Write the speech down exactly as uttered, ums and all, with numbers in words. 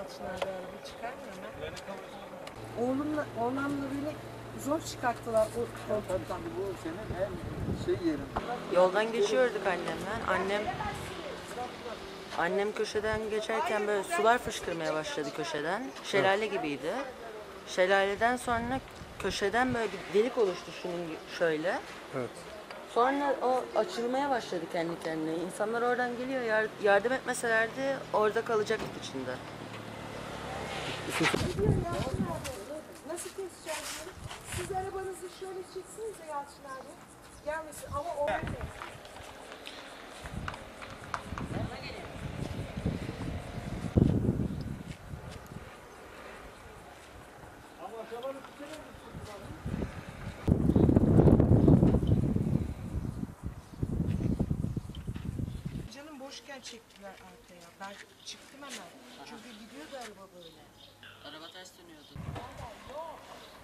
Yalçın abi araba çıkarmıyor mu? Oğlumla, oğlanla beni zor çıkarttılar o koltuktan. Bu senin en şey yerin. Yoldan geçiyorduk annemle. Annem Annem köşeden geçerken böyle sular fışkırmaya başladı köşeden. Şelale gibiydi. Şelaleden sonra köşeden böyle bir delik oluştu şunun gi- şöyle. Evet. Sonra o açılmaya başladı kendi kendine. İnsanlar oradan geliyor, yar- yardım etmeselerdi orada kalacaktık içinde. Nasıl keseceğiz bunu? Siz arabanızı şöyle çeksinize Yalçın abi. Gelmesin ama o... Canım boşken çektiler arkaya. Ben çıktım hemen. Çünkü gidiyordu araba böyle. Araba ters dönüyordu. Yok.